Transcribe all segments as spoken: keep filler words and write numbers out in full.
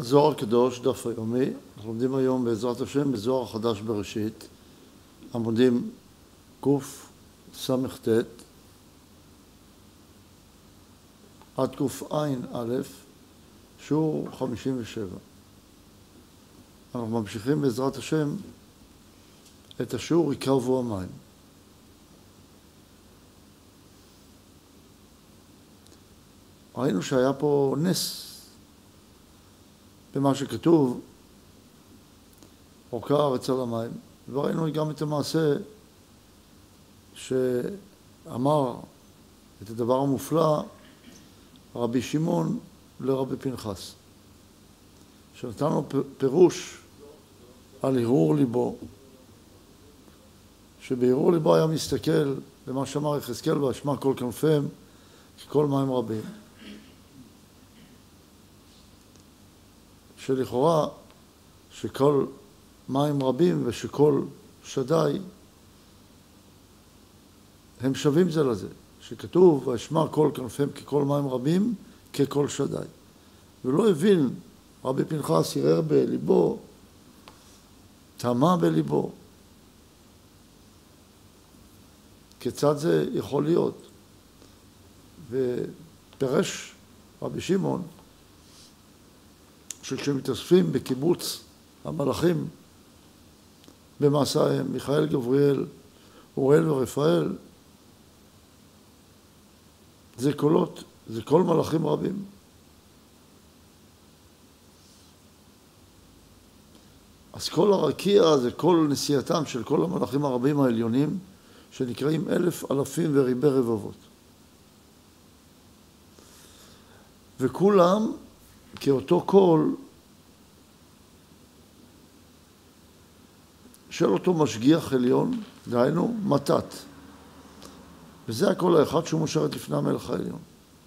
זוהר הקדוש, דף היומי. אנחנו לומדים היום בעזרת השם בזוהר החדש בראשית, עמודים קוף סמך תת עד קוף עין א', שיעור חמישים ושבע. אנחנו ממשיכים בעזרת השם את השיעור יקרבו המים. ראינו שהיה פה נס במה שכתוב, אורכה הארץ על המים, וראינו גם את המעשה שאמר את הדבר המופלא רבי שמעון לרבי פנחס, שנתן לו פירוש על הרהור ליבו, שבהרהור ליבו היה מסתכל במה שאמר יחזקאל ואשמע כל כנפיהם ככל מים רבים, שלכאורה שכל מים רבים ושכל שדי הם שווים זה לזה, שכתוב ואשמע כל כנפיהם ככל מים רבים ככל שדי. ולא הבין רבי פנחס, הרהר בליבו, תמה בליבו, כיצד זה יכול להיות. ופרש רבי שמעון שכשמתאספים בקיבוץ המלאכים במסעיהם, מיכאל, גבריאל, אוראל ורפאל, זה קולות, זה כל מלאכים רבים. אז כל הרקיע זה כל נסיעתם של כל המלאכים הרבים העליונים, שנקראים אלף אלפים וריבי רבבות. וכולם כאותו קול של אותו משגיח עליון, דהיינו מתת. וזה הקול האחד שהוא מושרת לפני המלך העליון.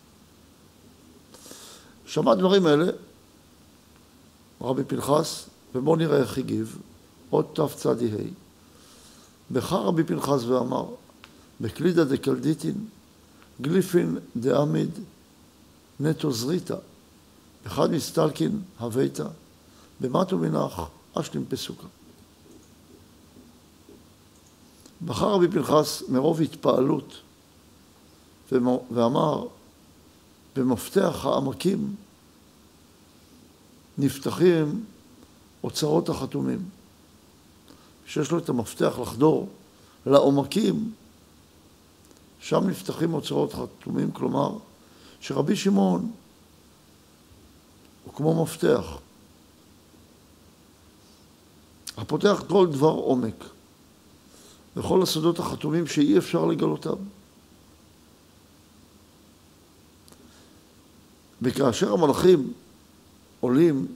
שמע דברים אלה רבי פנחס, ובואו נראה איך הגיב. עוד תף צדי ה'. בחר רבי פנחס ואמר, בקלידא דקלדיתין, גליפין דעמיד נטו זריתא, אחד מסתלקין הוויתא, במטו מנח אשלים פסוקה. בחר רבי פנחס מרוב התפעלות ואמר, במפתח העמקים נפתחים אוצרות החתומים. שיש לו את המפתח לחדור לעומקים, שם נפתחים אוצרות חתומים, כלומר שרבי שמעון הוא כמו מפתח, הפותח כל דבר עומק, וכל הסודות החתומים שאי אפשר לגלותם. וכאשר המלאכים עולים,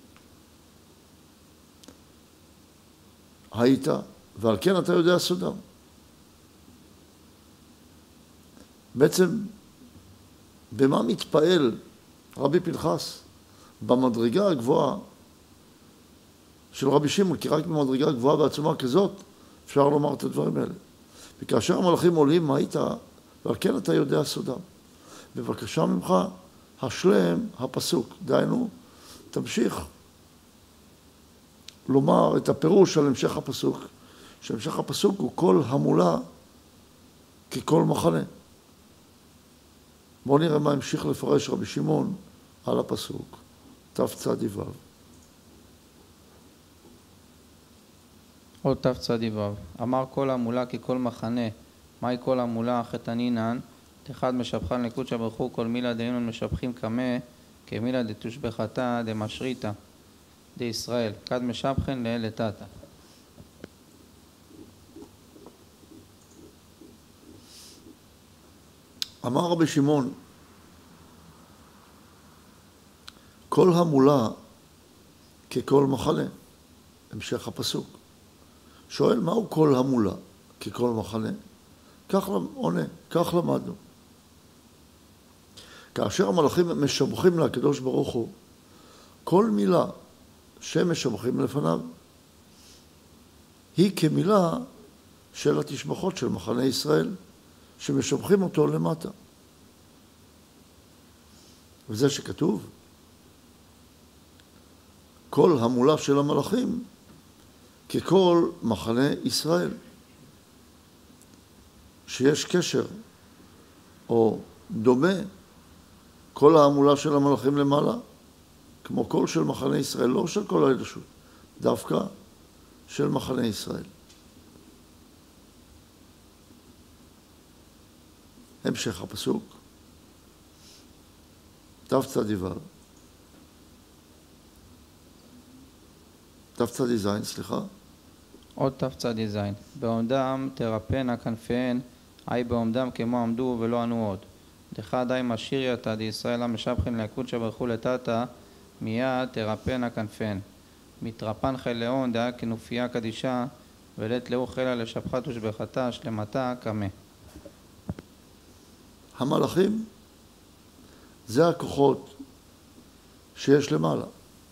היית, ועל כן אתה יודע סודם. בעצם, במה מתפעל רבי פנחס? במדרגה הגבוהה של רבי שמעון, כי רק במדרגה גבוהה ועצומה כזאת אפשר לומר את הדברים האלה. וכאשר המלאכים עולים, מה היית? ועל כן אתה יודע סודם. בבקשה ממך, השלם הפסוק. דהיינו, תמשיך לומר את הפירוש על המשך הפסוק, שהמשך הפסוק הוא כל המולה ככל מחנה. בואו נראה מה המשיך לפרש רבי שמעון על הפסוק. תף צדי וו. עוד תף צדי וו. אמר כל המולה ככל מחנה, מהי כל המולה חתנינן? תחד משבחן לקודשא ברוך הוא, כל מילה דהינון משבחים כמה, כמילה דתושבחתה דמשריתא דישראל, כד משבחן לאל לטאטא. אמר רבי שמעון, כל המולה ככל מחנה, המשך הפסוק. שואל, מהו כל המולה ככל מחנה? כך עונה, כך למדנו. כאשר המלאכים משבחים לקדוש ברוך הוא, כל מילה שמשבחים לפניו, היא כמילה של התשבחות של מחנה ישראל, שמשבחים אותו למטה. וזה שכתוב, כל המולה של המלאכים ככל מחנה ישראל. שיש קשר או דומה כל המולה של המלאכים למעלה, כמו קול של מחנה ישראל, לא של כל האנושות, דווקא של מחנה ישראל. המשך הפסוק, תצ"ו, תצ"ז, סליחה. עוד תצ"ז, בעומדם תרפנה כנפיהן, אי בעומדם כמו עמדו ולא ענו עוד. דחד אי משירייתא דישראל המשבחין לקודשא ברוך הוא לטאטא, מיד תרפנה כנפיהן. מתרפן חילאון דאה כנופיה קדישה, ולית לאו חילה לשבחת ושבחתה שלמתה קמה. המלאכים זה הכוחות שיש למעלה,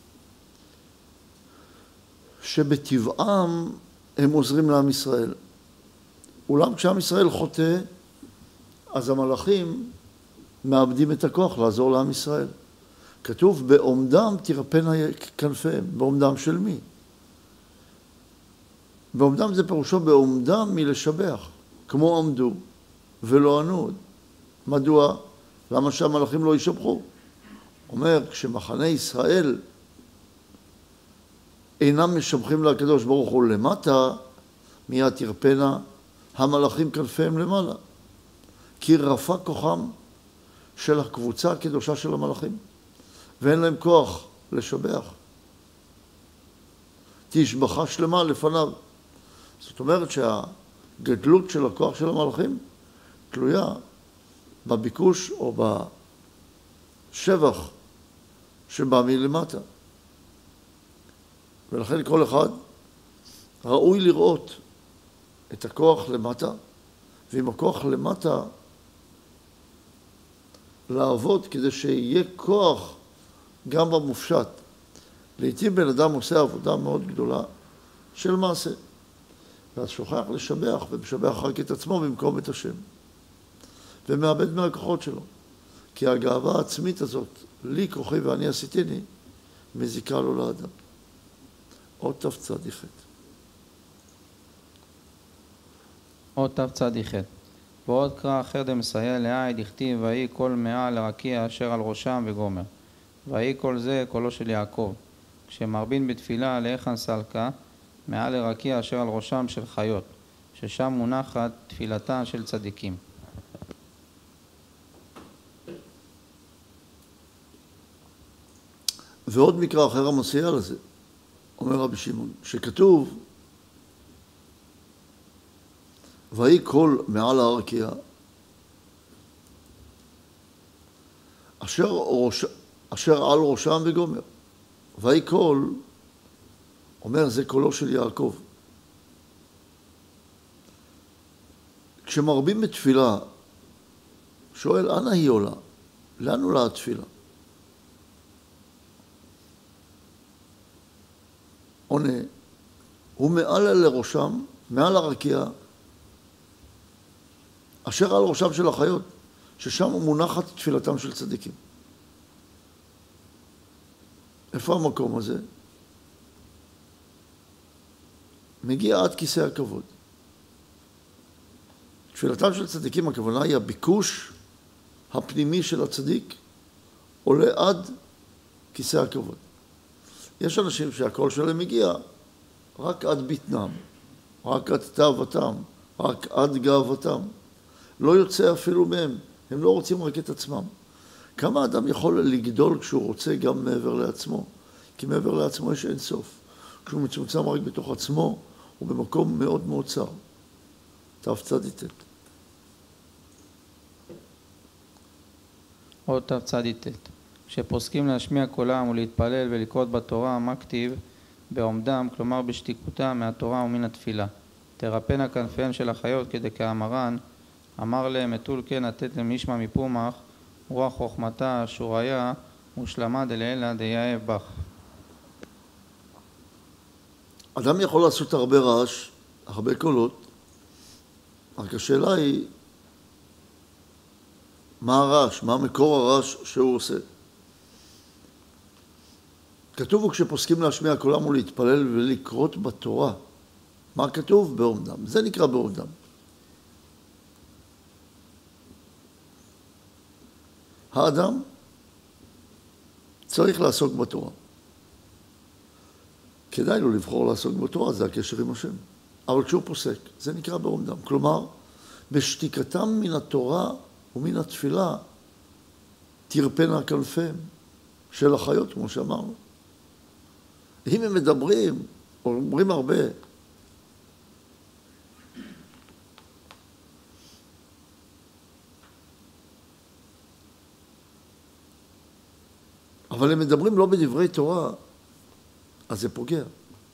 שבטבעם הם עוזרים לעם ישראל. אולם כשעם ישראל חוטא, אז המלאכים מאבדים את הכוח לעזור לעם ישראל. כתוב, בעומדם תרפנה כנפיהם. בעומדם של מי? בעומדם זה פירושו בעומדם מלשבח, כמו עמדו ולא ענו עוד. מדוע? למה שהמלאכים לא ישבחו? אומר, כשמחנה ישראל אינם משבחים לקדוש ברוך הוא למטה, מיד תרפנה המלאכים כנפיהם למעלה. כי רפה כוחם של הקבוצה הקדושה של המלאכים, ואין להם כוח לשבח. תשבחה שלמה לפניו. זאת אומרת שהגדלות של הכוח של המלאכים תלויה בביקוש או בשבח שבא מלמטה. ולכן כל אחד ראוי לראות את הכוח למטה, ועם הכוח למטה לעבוד כדי שיהיה כוח גם במופשט. לעתים בן אדם עושה עבודה מאוד גדולה של מעשה, ואז שוכח לשבח ומשבח רק את עצמו במקום את השם, ומאבד מהכוחות שלו. כי הגאווה העצמית הזאת, לי כוחי ואני עשיתיני, מזיקה לו לאדם. עוד תצ"ח. עוד תצ"ח. ועוד קרא אחר דמסייע לעי דכתיב ויהי קול מאה לרקיע אשר על ראשם וגומר. ויהי קול זה קולו של יעקב. כשמרבין בתפילה להיכן סלקה, מעל לרקיע אשר על ראשם של חיות, ששם מונחת תפילתה של צדיקים. ועוד מקרא אחר המסייע לזה, אומר רבי שמעון, שכתוב ויהי קול מעל הרקיע אשר, ראש, אשר על ראשם וגומר. ויהי קול, אומר זה קולו של יעקב. כשמרבים בתפילה, שואל אנה היא עולה? לאן עולה התפילה? עונה, הוא מעל לראשם, מעל הרקיע, אשר על ראשם של החיות, ששם מונחת תפילתם של צדיקים. איפה המקום הזה? מגיע עד כיסא הכבוד. תפילתם של צדיקים, הכוונה היא הביקוש הפנימי של הצדיק, עולה עד כיסא הכבוד. יש אנשים שהקול שלהם מגיע רק עד ביטנם, רק עד תאוותם, רק עד גאוותם. לא יוצא אפילו מהם, הם לא רוצים רק את עצמם. כמה אדם יכול לגדול כשהוא רוצה גם מעבר לעצמו? כי מעבר לעצמו יש אין סוף. כשהוא מצומצם רק בתוך עצמו, הוא במקום מאוד מאוד צר. תצ"ט. עוד תצ"ט. כשפוסקים להשמיע קולם ולהתפלל ולקרוא בתורה, מה כתיב? בעומדם, כלומר בשתיקותם מהתורה ומן התפילה. תרפנה כנפיהן של החיות כדי כאמרן, אמר להם אתול כן לתת להם ישמע מפומח, רוח חוכמתה שוריה ושלמה דלעילא דייאב בך. אדם יכול לעשות הרבה רעש, הרבה קולות, רק השאלה היא מה הרעש, מה מקור הרעש שהוא עושה. כתוב וכשפוסקים להשמיע קולם ולהתפלל ולקרות בתורה. מה כתוב? בעומדם. זה נקרא בעומדם. האדם צריך לעסוק בתורה. כדאי לו לבחור לעסוק בתורה, זה הקשר עם השם. אבל כשהוא פוסק, זה נקרא בעומדם. כלומר, בשתיקתם מן התורה ומן התפילה תרפנה כנפיהם של החיות, כמו שאמרנו. אם הם מדברים, אומרים הרבה, אבל הם מדברים לא בדברי תורה, אז זה פוגע.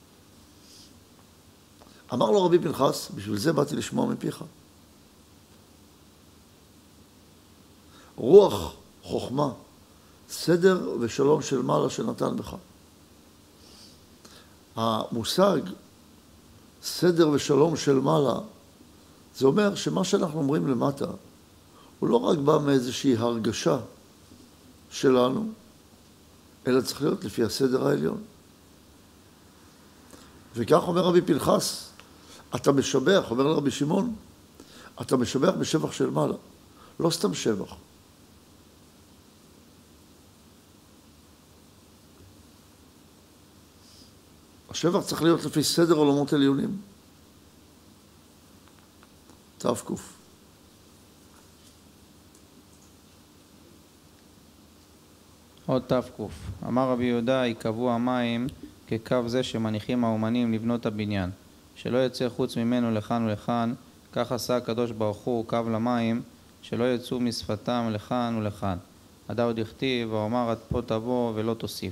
אמר לו רבי פנחס, בשביל זה באתי לשמוע מפיך. רוח חוכמה, סדר ושלום של מעלה שנתן בך. המושג סדר ושלום של מעלה, זה אומר שמה שאנחנו אומרים למטה, הוא לא רק בא מאיזושהי הרגשה שלנו, אלא צריך להיות לפי הסדר העליון. וכך אומר רבי פנחס, אתה משבח, אומר לרבי שמעון, אתה משבח בשבח של מעלה, לא סתם שבח. השבח צריך להיות לפי סדר עולמות עליונים. תף-קוף. עוד תף-קוף. אמר רבי יהודה, יקבעו המים כקו זה שמניחים האומנים לבנות הבניין, שלא יצא חוץ ממנו לכאן ולכאן, כך עשה הקדוש ברוך הוא קו למים, שלא יצאו משפתם לכאן ולכאן. עדה עוד הכתיב, ואומר עד פה תבוא ולא תוסיף.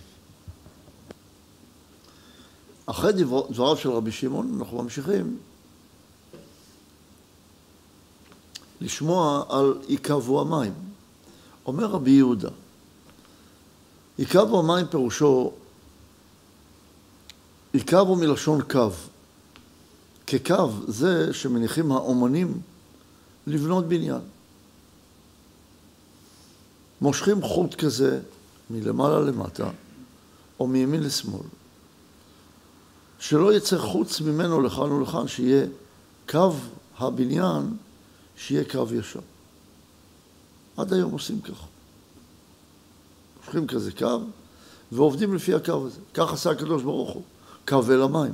אחרי דבר, דבריו של רבי שמעון, אנחנו ממשיכים לשמוע על יקבעו המים. אומר רבי יהודה, יקבעו המים פירושו, יקבעו מלשון קו. כקו זה שמניחים האומנים לבנות בניין. מושכים חוט כזה מלמעלה למטה, או מימין לשמאל. שלא יצא חוץ ממנו לכאן ולכאן, שיהיה קו הבניין, שיהיה קו ישר. עד היום עושים ככה. מושכים כזה קו, ועובדים לפי הקו הזה. כך עשה הקדוש ברוך הוא, קו אל המים.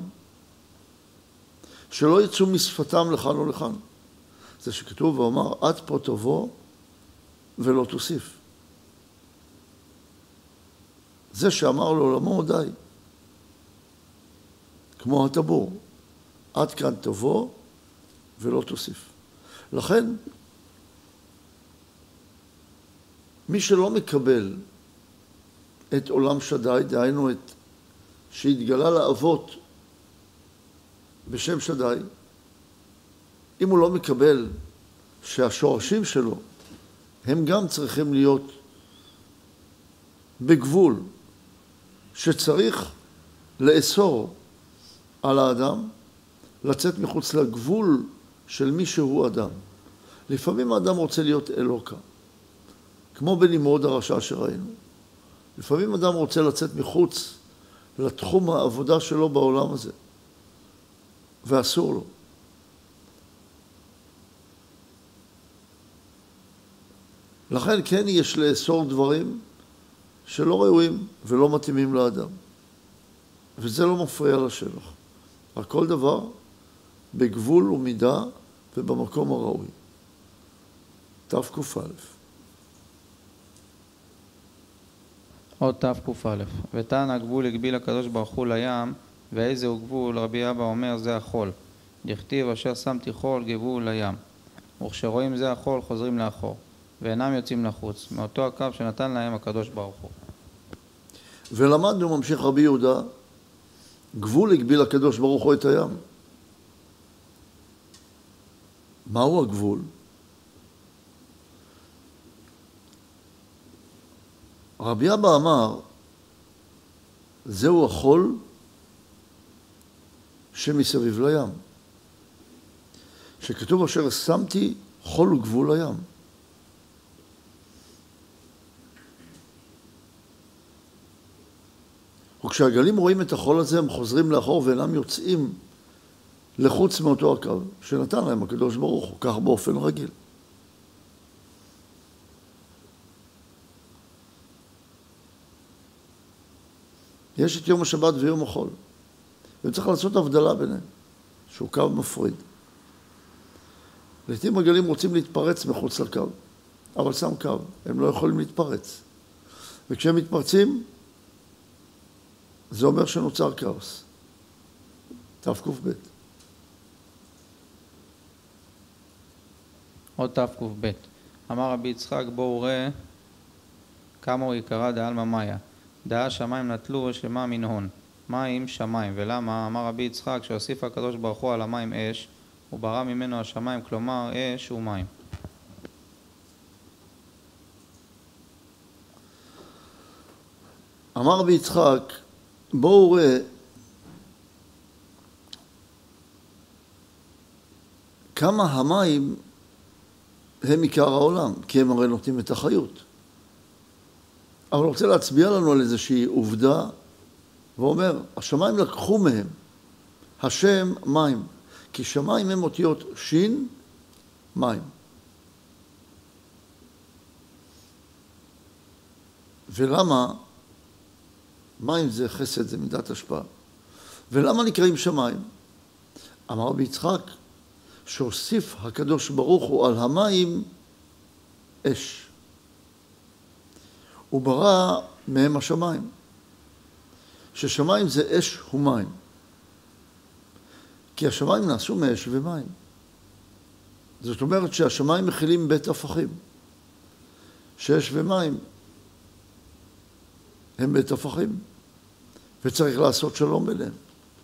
שלא יצאו משפתם לכאן ולכאן. זה שכתוב ואומר, עד פה תבוא ולא תוסיף. זה שאמר לעולמו די. כמו הטבור, עד כאן תבוא ולא תוסיף. לכן, מי שלא מקבל את עולם שדי, דהיינו את שהתגלה לאבות בשם שדי, אם הוא לא מקבל שהשורשים שלו הם גם צריכים להיות בגבול שצריך לאסור על האדם לצאת מחוץ לגבול של מי שהוא אדם. לפעמים האדם רוצה להיות אלוקה, כמו בנמרוד הרשע שראינו. לפעמים אדם רוצה לצאת מחוץ לתחום העבודה שלו בעולם הזה, ואסור לו. לכן כן יש לאסור דברים שלא ראויים ולא מתאימים לאדם. וזה לא מפריע לשבח. רק כל דבר בגבול ומידה ובמקום הראוי. תק"א. עוד תק"א. ותן הגבול הגביל הקדוש ברוך הוא לים, ואיזה הוא גבול? רבי אבא אומר זה החול. דכתיב אשר שמתי חול גבול לים. וכשרואים זה החול חוזרים לאחור, ואינם יוצאים לחוץ, מאותו הקו שנתן להם הקדוש ברוך הוא. ולמדנו, ממשיך רבי יהודה, גבול הגביל הקדוש ברוך הוא את הים. מהו הגבול? רבי אבא אמר, זהו החול שמסביב לים. שכתוב אשר שמתי חול וגבול לים. וכשהגלים רואים את החול הזה, הם חוזרים לאחור ואינם יוצאים לחוץ מאותו הקו, שנתן להם הקדוש ברוך הוא, כך באופן רגיל. יש את יום השבת ויום החול, וצריך לעשות הבדלה ביניהם, שהוא קו מפריד. לעתים הגלים רוצים להתפרץ מחוץ לקו, אבל שם קו, הם לא יכולים להתפרץ. וכשהם מתפרצים, זה אומר שנוצר כאוס. תק"ב. עוד תק"ב. אמר רבי יצחק, בואו ראה כמה הוא יקרא דעלמא מאיה. דעה שמיים נטלו שמה מן הון. מים שמיים. ולמה? אמר רבי יצחק, שהוסיף הקדוש ברוך הוא על המים אש, הוא ברא ממנו השמיים, כלומר אש ומים. אמר רבי יצחק, בואו ראה כמה המים הם עיקר העולם, כי הם הרי נותנים את החיות. אבל הוא רוצה להצביע לנו על איזושהי עובדה, ואומר, השמיים לקחו מהם, השם מים, כי שמיים הם אותיות שין, מים. ולמה? מים זה חסד, זה מידת השפעה. ולמה נקראים שמיים? אמר רבי יצחק, שהוסיף הקדוש ברוך הוא על המים אש. הוא ברא מהם השמיים. ששמיים זה אש ומים. כי השמיים נעשו מאש ומים. זאת אומרת שהשמיים מכילים בית הפכים. שאש ומים הם בית הפכים. וצריך לעשות שלום ביניהם.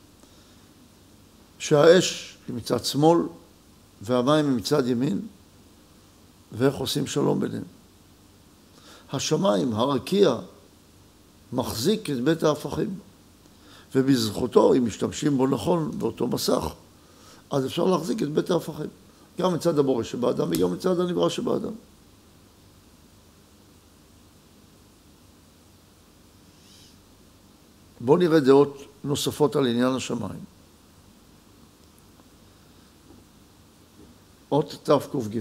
שהאש היא מצד שמאל והמים היא מצד ימין, ואיך עושים שלום ביניהם. השמיים, הרקיע, מחזיק את בית ההפכים, ובזכותו, אם משתמשים בו נכון, באותו מסך, אז אפשר להחזיק את בית ההפכים, גם מצד הבורא שבאדם וגם מצד הנברא שבאדם. בואו נראה דעות נוספות על עניין השמיים. אות תק"ג.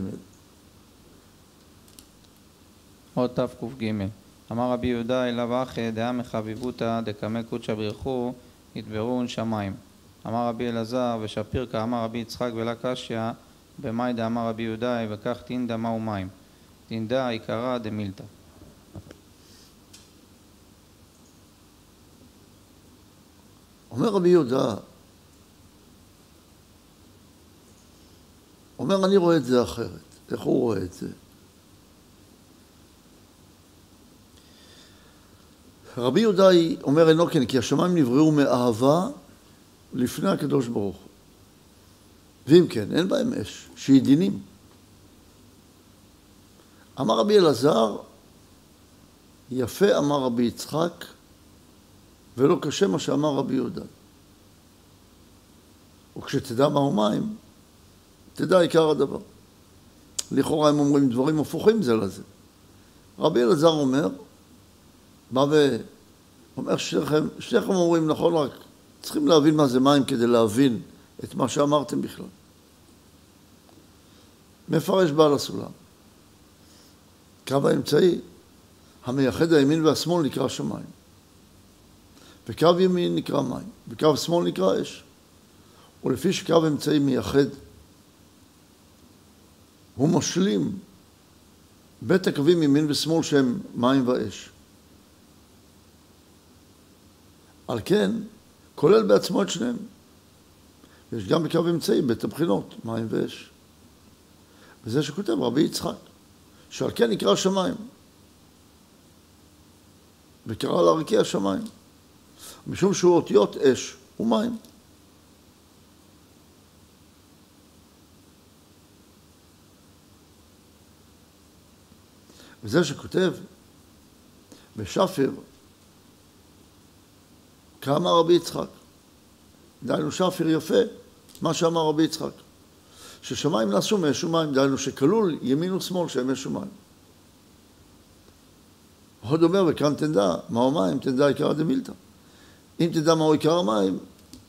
עוד תק"ג. אמר רבי יהודה אליו אחי דעה מחביבותא דקמא קודשא בריחו יתברון שמיים. אמר רבי אלעזר ושפיר כאמר רבי יצחק ולה קשיא במאי דאמר רבי יהודה וכך תינדא מהו מים. תינדא עיקרא דמילתא. אומר רבי יהודה, אומר אני רואה את זה אחרת. איך הוא רואה את זה? רבי יהודה אומר אינו כן, כי השמיים נבראו מאהבה לפני הקדוש ברוך הוא. ואם כן, אין בהם אש, שהיא דינים. אמר רבי אלעזר, יפה אמר רבי יצחק, ולא קשה מה שאמר רבי יהודה. וכשתדע מהו מים, תדע עיקר הדבר. לכאורה הם אומרים דברים הפוכים זה לזה. רבי אלעזר אומר, בא ואומר שניכם, שניכם אומרים נכון, רק צריכים להבין מה זה מים כדי להבין את מה שאמרתם בכלל. מפרש בעל הסולם. קו האמצעי, המייחד הימין והשמאל נקרא שמיים. וקו ימין נקרא מים, וקו שמאל נקרא אש. ולפי שקו אמצעי מייחד, הוא משלים בית הקווים ימין ושמאל שהם מים ואש. על כן, כולל בעצמו את שניהם. יש גם בקו אמצעי בית הבחינות, מים ואש. וזה שכותב רבי יצחק, שעל כן נקרא שמיים. וקרא להרקיע שמיים. משום שהוא אותיות אש ומים. וזה שכותב בשפיר, כאמר רבי יצחק. דהיינו שפיר יפה, מה שאמר רבי יצחק. ששמיים נעשו מאש ומים, דהיינו שכלול ימין ושמאל שהם אש ומים. עוד אומר, וכאן תדע, מהו מים, תדע עיקרא דמילתא. אם תדע מהו עיקר המים,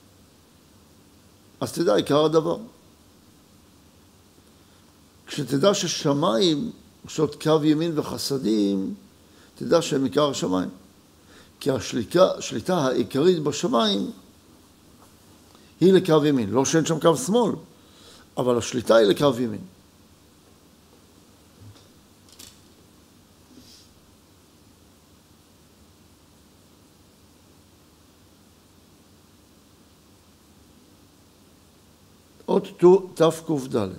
אז תדע עיקר הדבר. כשתדע ששמיים עושות קו ימין וחסדים, תדע שהם עיקר השמיים. כי השליטה, השליטה העיקרית בשמיים היא לקו ימין. לא שאין שם קו שמאל, אבל השליטה היא לקו ימין. אות תק"ד.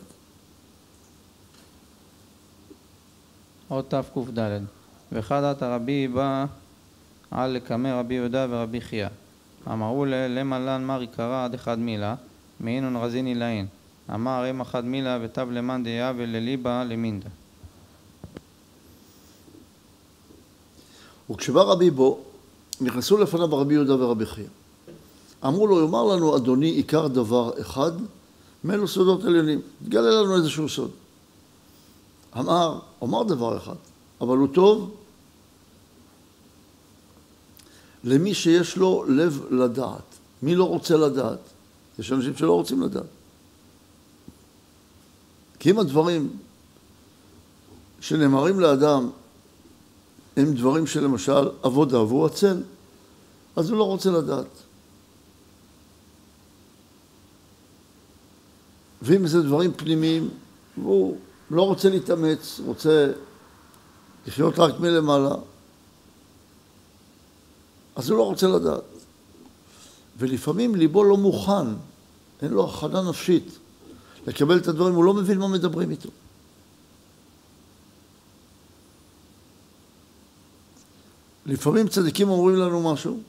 אות תק"ד. וחדת הרבי בא על לקמי רבי יהודה ורבי חייא. אמרו למה לן מר עיקרא עד אחד מילה, מעינון רזיני לעין. אמר אם אחד מילה ותב למאן דיה ולליבה למינדה. וכשבא רבי בו, נכנסו לפניו רבי יהודה ורבי חייא. אמרו לו, יאמר לנו אדוני עיקר דבר אחד, מאלו סודות עליונים, תגלה לנו איזשהו סוד. אמר, אומר דבר אחד, אבל הוא טוב למי שיש לו לב לדעת. מי לא רוצה לדעת? יש אנשים שלא רוצים לדעת. כי אם הדברים שנאמרים לאדם הם דברים שלמשל עבודה והוא עצל, אז הוא לא רוצה לדעת. ואם זה דברים פנימיים, והוא לא רוצה להתאמץ, רוצה לחיות רק מלמעלה, אז הוא לא רוצה לדעת. ולפעמים ליבו לא מוכן, אין לו הכנה נפשית לקבל את הדברים, הוא לא מבין מה מדברים איתו. לפעמים צדיקים אומרים לנו משהו,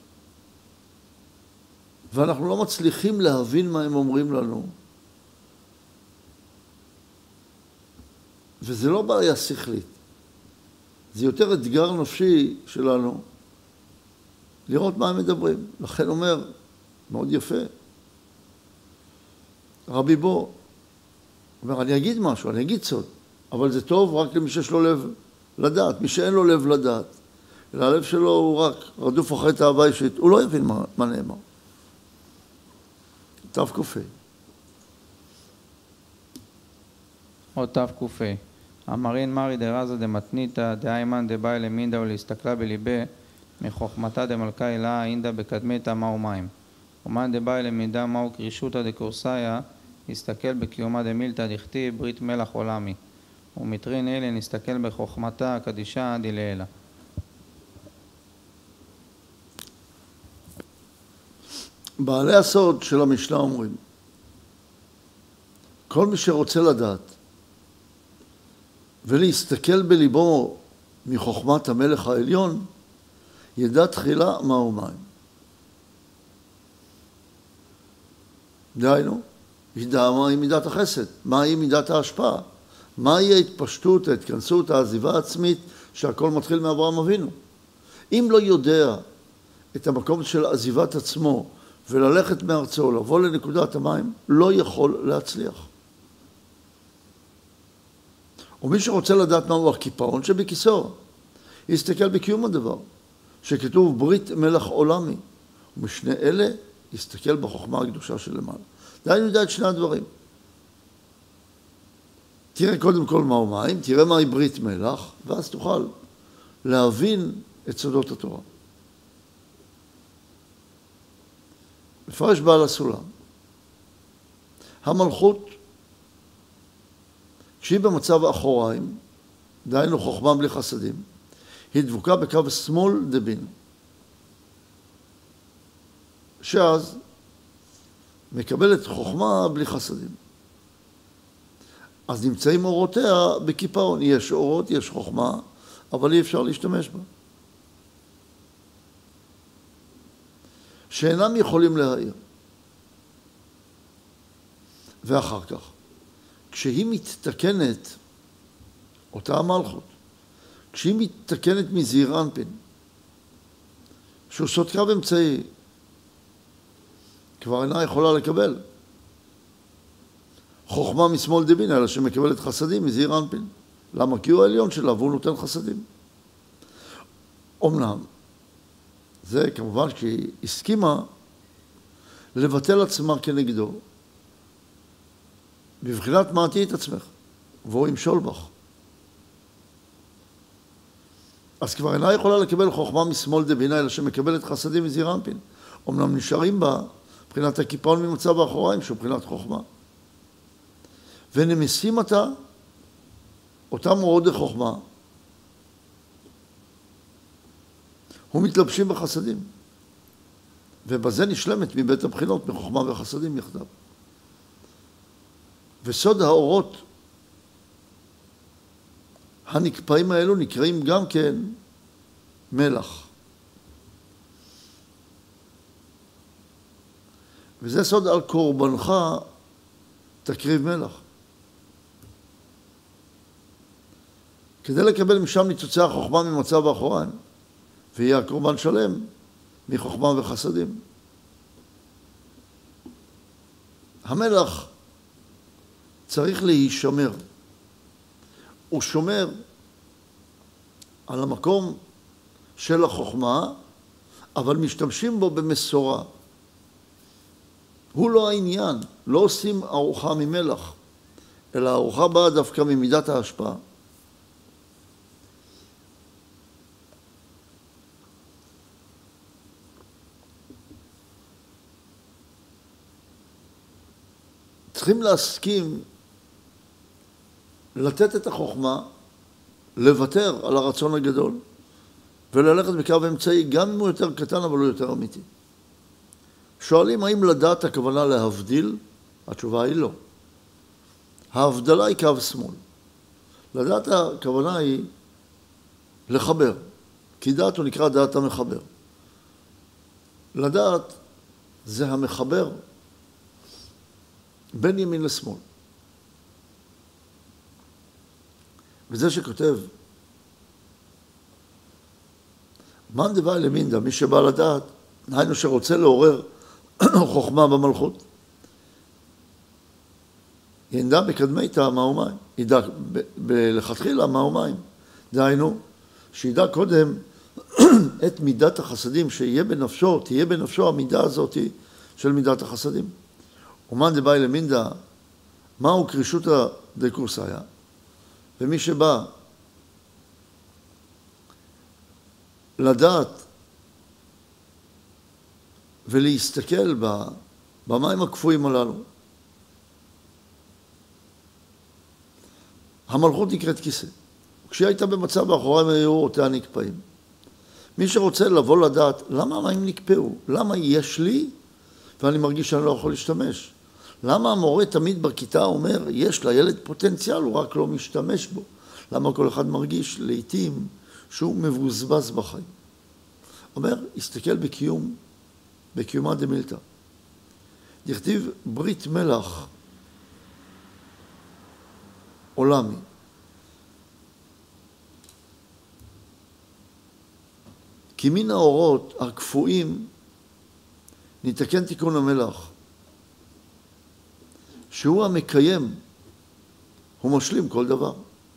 ואנחנו לא מצליחים להבין מה הם אומרים לנו. וזה לא בעיה שכלית, זה יותר אתגר נפשי שלנו, לראות מה הם מדברים. לכן אומר, מאוד יפה, רבי בו, אומר, אני אגיד משהו, אני אגיד סוד, אבל זה טוב רק למי שיש לו לב לדעת. מי שאין לו לב לדעת, אלא הלב שלו הוא רק רדוף אחרי תאווה אישית, הוא לא יבין מה, מה נאמר. תק"ה. עוד תק"ה. אמרין מרי דרזה דמתניתא דאיימן דבאי למינדה ולהסתכלה בליבה מחוכמתה דמלכה אלה אינדה בקדמתה מהו מים. ומאן דבאי למידה מהו קרישותא דקורסאיה הסתכל בקיומה דמילתא דכתיב ברית מלח עולמי. ומטרין אלה נסתכל בחוכמתה הקדישה דלעילה. בעלי הסוד של המשנה אומרים, כל מי שרוצה לדעת ולהסתכל בליבו מחוכמת המלך העליון, ידע תחילה מהו מים. דהיינו, ידע מהי מידת החסד, מהי מידת ההשפעה, מהי ההתפשטות, ההתכנסות, העזיבה העצמית, שהכל מתחיל מאברהם אבינו. אם לא יודע את המקום של עזיבת עצמו וללכת מארצו, לבוא לנקודת המים, לא יכול להצליח. ומי שרוצה לדעת מהו הקיפאון שבכיסו, יסתכל בקיום הדבר, שכתוב ברית מלח עולמי, ומשני אלה יסתכל בחוכמה הקדושה שלמעלה. דהיינו יודע את שני הדברים. תראה קודם כל מהו מים, תראה מהי ברית מלח, ואז תוכל להבין את סודות התורה. מפרש בעל הסולם. המלכות, כשהיא במצב אחוריים, דהיינו חוכמה בלי חסדים, היא דבוקה בקו שמאל דבין. שאז מקבלת חוכמה בלי חסדים. אז נמצאים אורותיה בקיפאון. יש אורות, יש חוכמה, אבל אי אפשר להשתמש בה. שאינם יכולים להעיר. ואחר כך, כשהיא מתתקנת, אותה המלכות, כשהיא מתתקנת מזעיר אנפין, שהוא סוד קו אמצעי, כבר אינה יכולה לקבל. חוכמה משמאל דבין, אלא שמקבלת חסדים מזעיר אנפין. למה? כי הוא העליון שלה והוא נותן חסדים. אמנם, זה כמובן שהיא הסכימה לבטל עצמה כנגדו, בבחינת מעטי את עצמך, והוא ימשול בך. אז כבר אינה יכולה לקבל חוכמה משמאל דבינה, אלא שמקבלת חסדים מזעיר אנפין. אמנם נשארים בה מבחינת הקיפאון ממצב האחוריים, שהוא מבחינת חוכמה. ונמסים אותה, אותם מורות לחוכמה, ומתלבשים בחסדים. ובזה נשלמת מבית הבחינות, מחוכמה וחסדים יחדיו. וסוד האורות הנקפאים האלו נקראים גם כן מלח. וזה סוד על קורבנך תקריב מלח. כדי לקבל משם ניצוצי החוכמה ממצב האחוריים, ויהיה הקורבן שלם מחוכמה וחסדים. המלח צריך להישמר. הוא שומר על המקום של החוכמה, אבל משתמשים בו במסורה. הוא לא העניין, לא עושים ארוחה ממלח, אלא הארוחה באה דווקא ממידת ההשפעה. צריכים להסכים לתת את החוכמה, לוותר על הרצון הגדול, וללכת בקו אמצעי, גם אם הוא יותר קטן, אבל הוא יותר אמיתי. שואלים האם לדעת הכוונה להבדיל? התשובה היא לא. ההבדלה היא קו שמאל. לדעת הכוונה היא לחבר, כי דעת הוא נקרא דעת המחבר. לדעת זה המחבר בין ימין לשמאל. וזה שכותב, מאן דבעי למינדא, מי שבא לדעת, היינו שרוצה לעורר חוכמה במלכות, ידע בקדמיתא מהו מים, ידע לכתחילה מהו מים. דהיינו, שידע קודם את מידת החסדים, שיהיה בנפשו, תהיה בנפשו המידה הזאת של מידת החסדים. ומאן דבעי למינדא, מהו קרישותא דקורסאיה? ומי שבא לדעת ולהסתכל במים הקפואים הללו, המלכות נקראת כיסא. כשהיא הייתה במצב האחוריים היו אותה נקפאים. מי שרוצה לבוא לדעת למה המים נקפאו, למה יש לי ואני מרגיש שאני לא יכול להשתמש, למה המורה תמיד בכיתה אומר, יש לילד פוטנציאל, הוא רק לא משתמש בו? למה כל אחד מרגיש לעתים שהוא מבוזבז בחיים? אומר, הסתכל בקיום, בקיומה דמילתא. דכתיב ברית מלח עולמי. כי מן האורות הקפואים נתקן תיקון המלח. שהוא המקיים, הוא משלים כל דבר.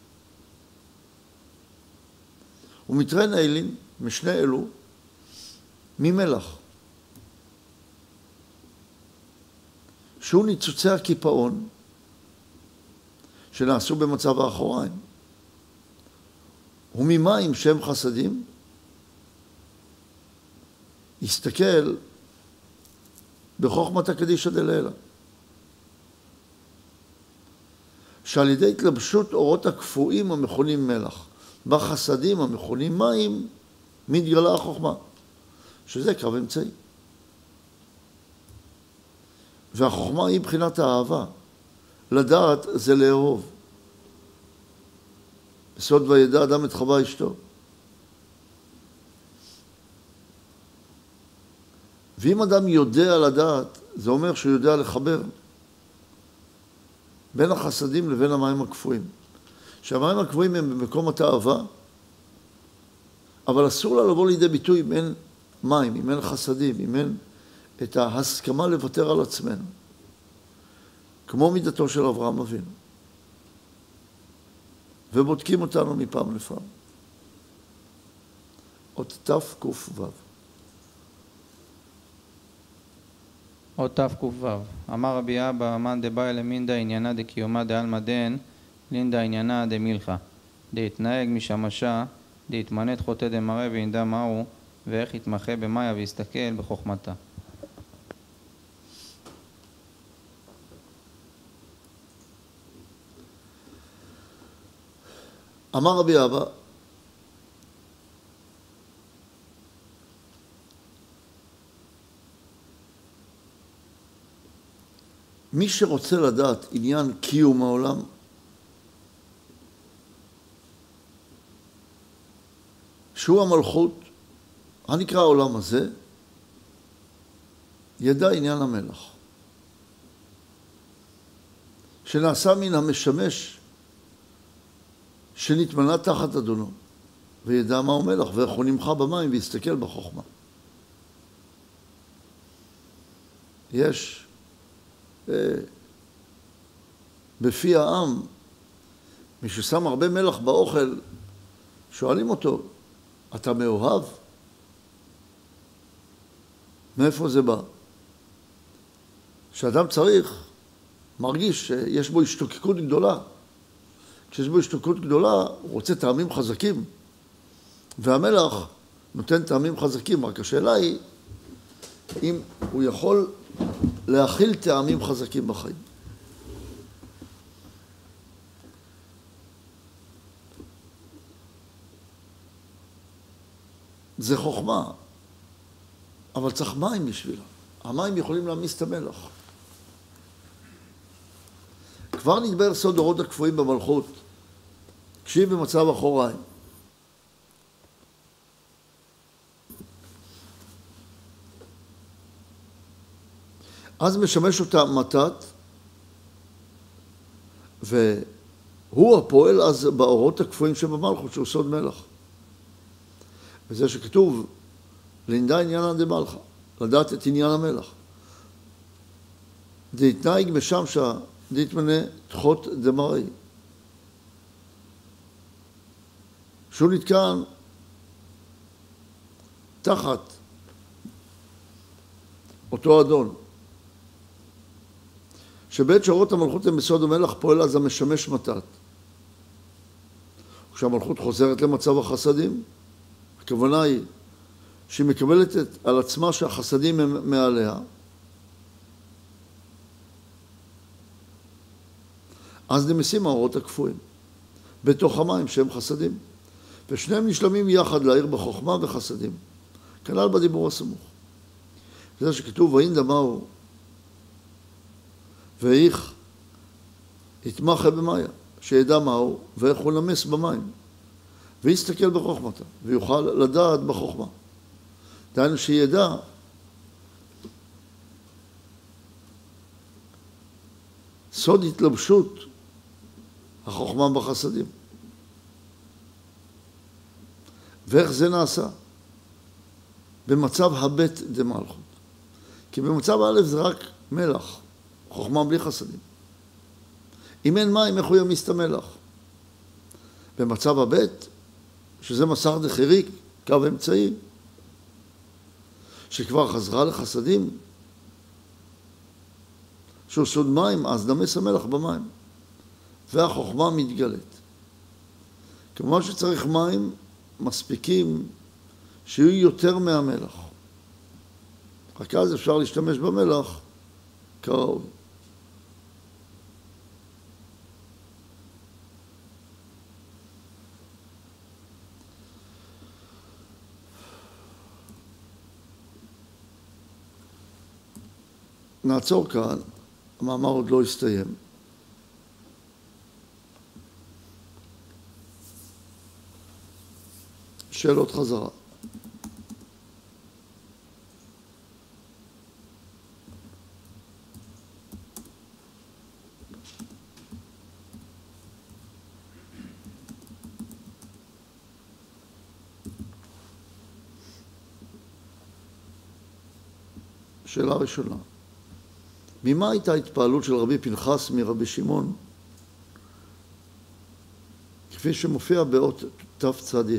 ומתרן האלין, משני אלו, ממלח. שהוא ניצוצי הקיפאון, שנעשו במצב האחוריים. וממים שהם חסדים, יסתכל בחוכמת הקדישא דלעילא. שעל ידי התלבשות אורות הקפואים המכונים מלח, בחסדים המכונים מים, מתגלה החוכמה, שזה קו אמצעי. והחוכמה היא מבחינת האהבה. לדעת זה לאהוב. בסוד וידע אדם את חווה אשתו. ואם אדם יודע לדעת, זה אומר שהוא יודע לחבר בין החסדים לבין המים הקפואים. שהמים הקפואים הם במקום התאווה, אבל אסור לה לבוא לידי ביטוי אם אין מים, אם אין חסדים, אם אין את ההסכמה לוותר על עצמנו. כמו מידתו של אברהם אבינו. ובודקים אותנו מפעם לפעם. עוד תף קוף וו. עוד תק"ו. אמר רבי אבא, מאן דבאי למינדה עניינה דקיומה דעלמא דין, לינדה עניינה דמילכה. דהתנהג משמשה, דהתמנת חוטא דמראה וינדע מהו, ואיך יתמחה במאיה ויסתכל בחוכמתה. אמר רבי אבא, מי שרוצה לדעת עניין קיום העולם, שהוא המלכות, הנקרא העולם הזה, ידע עניין המלך, שנעשה מן המשמש שנתמנה תחת אדונו, וידע מהו מלך ואיך הוא נמחה במים ויסתכל בחוכמה. יש אה, בפי העם, מי ששם הרבה מלח באוכל, שואלים אותו, אתה מאוהב? מאיפה זה בא? שאדם צריך, מרגיש שיש בו השתוקקות גדולה. כשיש בו השתוקקות גדולה, הוא רוצה טעמים חזקים. והמלח נותן טעמים חזקים, רק השאלה היא אם הוא יכול להכיל טעמים חזקים בחיים. זה חוכמה, אבל צריך מים בשבילה. המים יכולים להמיס את המלח. כבר נדבר סוד אורות הקפואים במלכות, כשהיא במצב אחוריים. אז משמש אותה מתת, והוא הפועל אז באורות הקפואים שבמלכות, שהוא סוד מלח. וזה שכתוב, לינדה עניינה דמלכה, לדעת את עניין המלח. דהתנהג משמשה, דהתמנה תחות דמראי. שהוא נתקן תחת אותו אדון. שבעת שאורות המלכות הם בסוד המלח פועל אז המשמש מתת. כשהמלכות חוזרת למצב החסדים, הכוונה היא שהיא מקבלת את, על עצמה שהחסדים הם מעליה. אז נמסים האורות הקפואים בתוך המים שהם חסדים. ושניהם נשלמים יחד להעיר בחוכמה וחסדים. כנ"ל בדיבור הסמוך. זה שכתוב, וינדע מהו, ואיך יתמחה במאיה, שידע מהו ואיך הוא נמס במים. ויסתכל בחוכמתה, ויוכל לדעת בחוכמה. דהיינו שידע סוד התלבשות החוכמה בחסדים. ואיך זה נעשה? במצב הבית דמלכות. כי במצב א' זה רק מלח, חוכמה בלי חסדים. אם אין מים, איך הוא ימיס את המלח? במצב הבית, שזה מסר דחיריק, קו אמצעי, שכבר חזרה לחסדים, שהוא סוד מים, אז נמס המלח במים, והחוכמה מתגלית. כמובן שצריך מים מספיקים שיהיו יותר מהמלח. רק אז אפשר להשתמש במלח כראוי. נעצור כאן, המאמר עוד לא הסתיים. שאלות חזרה. שאלה ראשונה. ממה הייתה התפעלות של רבי פנחס מרבי שמעון? כפי שמופיע באות תצ"ה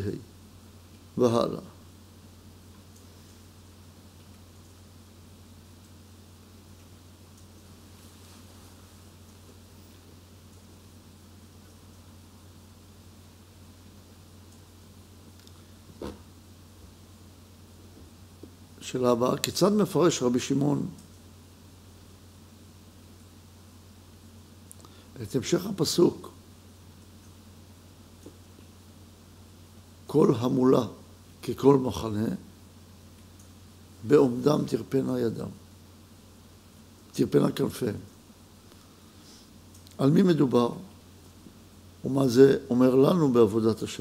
והלאה. שאלה הבאה, כיצד מפרש רבי שמעון את המשך הפסוק? כל המולה ככל מחנה, בעומדם תרפנה ידם, תרפנה כנפיהם. על מי מדובר? ומה זה אומר לנו בעבודת השם?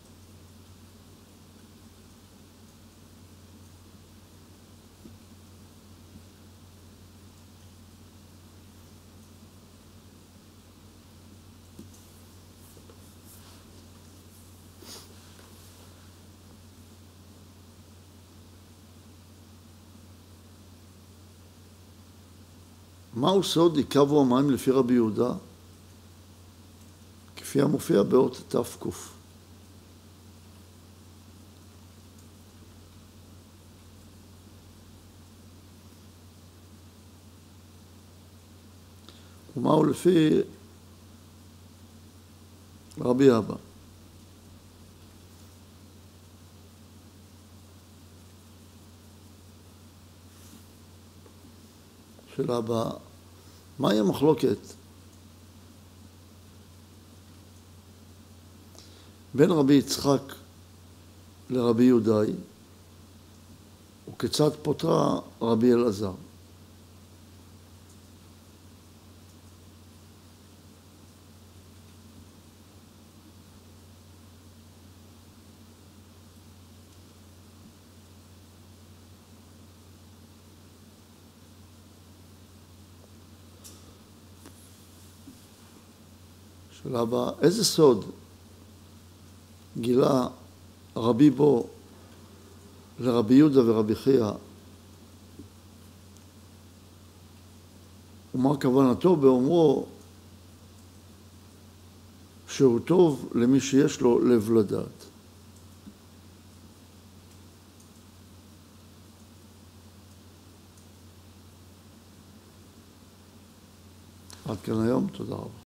מהו סוד יקבו המים לפי רבי יהודה? כפי המופיע באות תף קוף. ומהו לפי רבי אבא? שאלה הבאה, מהי המחלוקת בין רבי יצחק לרבי יהודאי, וכיצד פותרה רבי אלעזר? שאלה הבאה, איזה סוד גילה רבי בו לרבי יהודה ורבי חייא, ומה כוונתו באומרו שהוא טוב למי שיש לו לב לדעת? עד כאן היום, תודה רבה.